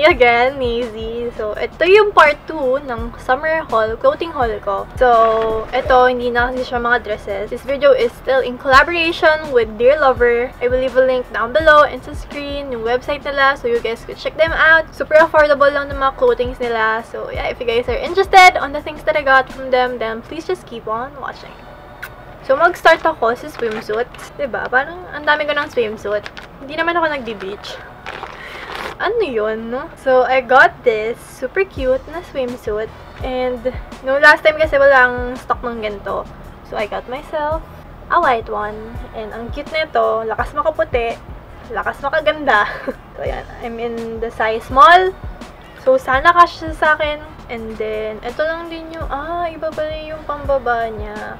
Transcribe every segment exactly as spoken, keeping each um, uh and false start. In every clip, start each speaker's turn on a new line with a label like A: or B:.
A: me again, Maisie. So, ito yung part two ng summer haul, clothing haul ko. So, ito, hindi na kasi siya mga dresses. This video is still in collaboration with Dear Lover. I will leave a link down below and sa screen, yung website nila, so you guys could check them out. Super affordable lang ng mga clothings nila. So, yeah, if you guys are interested on the things that I got from them, then please just keep on watching. So, mag-start ako sa swimsuit. Diba? Parang ang dami ko ng swimsuit. Hindi naman ako nagdi-beach. Ano yun, no? So, I got this super cute na swimsuit. And, no last time kasi walang stock ng ganito. So, I got myself a white one. And, ang cute nito, lakas makaputi, lakas makaganda. So, ayan. I'm in the size small. So, sana kasya sa akin. And then, ito lang din yung, ah, iba pala yung pambaba niya.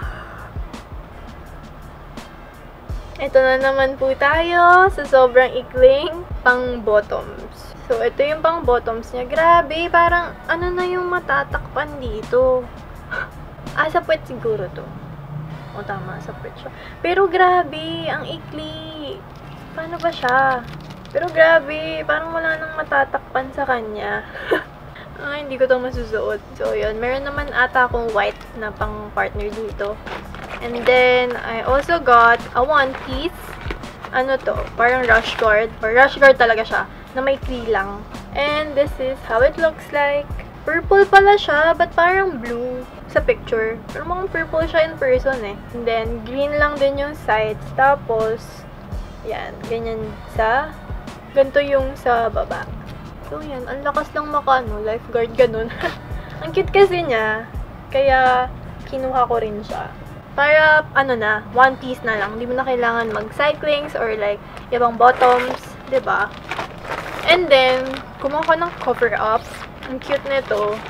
A: Ito na naman po tayo sa sobrang ikling pang bottoms. So, ito yung pang bottoms niya. Grabe, parang ano na yung matatakpan dito. Ah, sa puwet siguro to. O, tama, sa puwet siya. Pero grabe, ang ikli. Paano ba siya? Pero grabe, parang wala nang matatakpan sa kanya. Ah, hindi ko to masusuot. So, yun. Meron naman ata akong white na pang partner dito. And then, I also got a one piece. Ano to? Parang rush guard. Or rush guard talaga siya. Na may tree lang. And this is how it looks like. Purple pala siya, but parang blue sa picture. Pero mukhang purple siya in person eh. And then, green lang din yung sides. Tapos, yan. Ganyan sa, ganito yung sa baba. So, yan. Ang lakas lang maka, ano, lifeguard ganun. Ang cute kasi niya. Kaya, kinuha ko rin siya. Para, ano na, one piece na lang. Hindi mo na kailangan mag-cyclings or like, ibang bottoms, diba? And then, kumuha ko ng cover-up. Ang cute nito.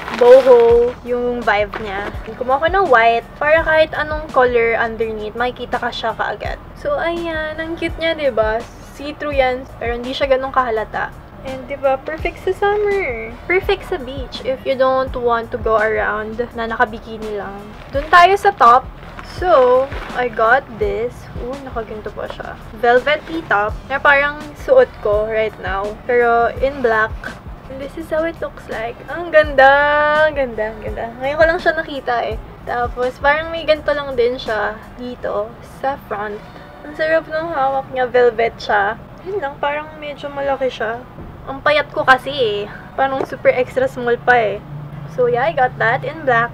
A: Boho, yung vibe niya. Kumuha ko ng white, para kahit anong color underneath, makikita ka siya kaagad. So, ayan. Ang cute niya, diba? See-through yan, pero hindi siya ganun kahalata. And, diba, perfect sa summer. Perfect sa beach if you don't want to go around na naka-bikini lang. Doon tayo sa top. So, I got this. Ooh, nakaginto pa siya. Velvety top na parang suot ko right now. Pero in black. And this is how it looks like. Ang ganda! Ang ganda, ang ganda. Ngayon ko lang siya nakita eh. Tapos, parang may ganito lang din siya dito sa front. Ang sarap ng hawak niya. Velvet siya. Yun lang, parang medyo malaki siya. Ang payat ko kasi eh. Parang super extra small pa eh. So yeah, I got that in black.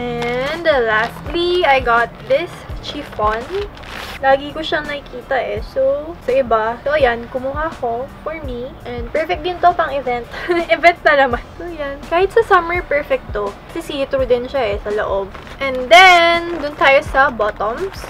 A: And uh, lastly, I got this chiffon. Lagi ko siyang nakikita eh. So, sa iba. So ayan, kumuha ko for me. And perfect din to pang event. Event na naman. So yan. Kahit sa summer, perfect to. Kasi see-through din siya eh, sa loob. And then, dun tayo sa bottoms.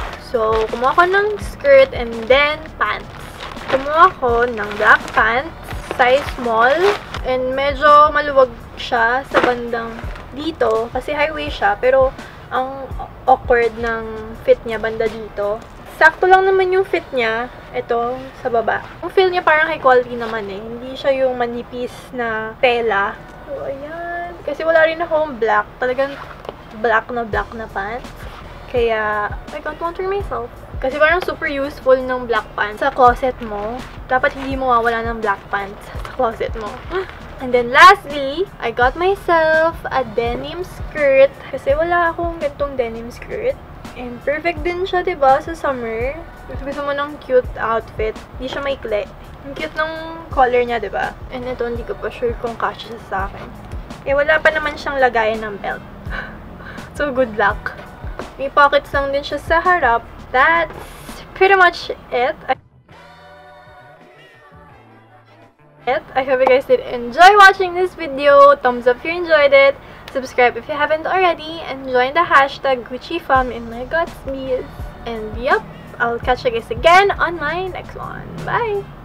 A: So, kumuha ko ng skirt and then pants. Kumuha ko ng black pants. Size small. And medyo maluwag siya sa bandang dito kasi highway siya pero ang awkward ng fit niya banda dito. Sakto lang naman yung fit niya ito sa baba. Ang feel niya parang high quality naman eh. Hindi siya yung manipis na tela. So ayan. Kasi wala rin akong black. Talagang black na black na pants. Kaya I got one for myself. Kasi parang super useful ng black pants sa closet mo. Dapat hindi mo mawawala ng black pants sa closet mo. And then lastly, I got myself a denim skirt. Kasi wala akong gantong denim skirt. And perfect din siya, diba, sa summer. Gusto, gusto mo ng cute outfit. Hindi siya maikli. Ang cute ng color niya, diba? And ito, hindi ko pa sure kung kasya siya sa akin. Eh, wala pa naman siyang lagayan ng belt. So, good luck. May pockets lang din siya sa harap. That's pretty much it. I hope you guys did enjoy watching this video. Thumbs up if you enjoyed it. Subscribe if you haven't already. And join the hashtag GucciFam in my Godspeed. And yep, I'll catch you guys again on my next one. Bye!